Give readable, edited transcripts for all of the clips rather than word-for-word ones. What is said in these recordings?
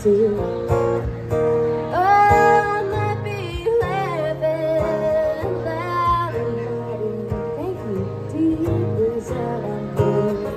too. Oh, I might be laughing loud and naughty, thinking deep inside I'm blue.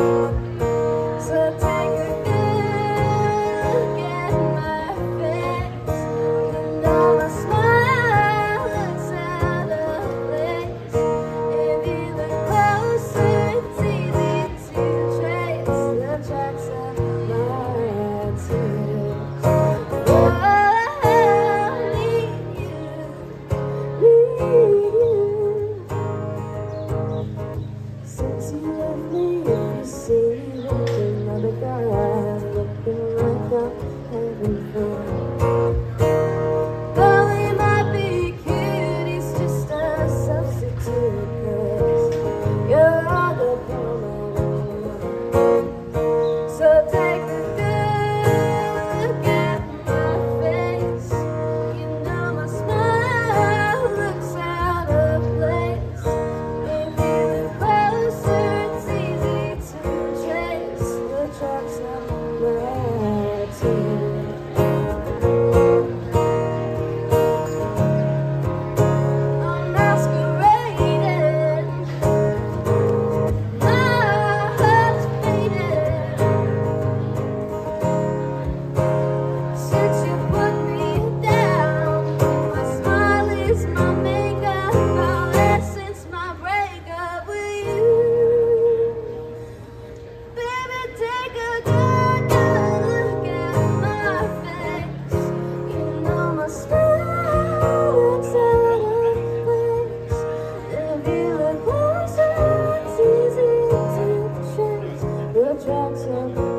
So take a good look at my face. You know my smile looks out of place. If you look closer, it's easy to trace the tracks of my tears. Oh, I need you. Since you left me, if you see me with another guy, I'm looking like I'm having fun. Though he might be cute, he's just a substitute, 'cause you're all the woman. So take a good look at my face. You know my smile looks out of place. If you look closer, it's easy to trace the tracks of my tears. I'm masquerading, my heart's beating. Since you put me down, my smile is my makeup, my essence, my breakup with you. Baby, take a good look at my face. You know my smile looks out of place. If you look closer, it's easy to trace the tracks of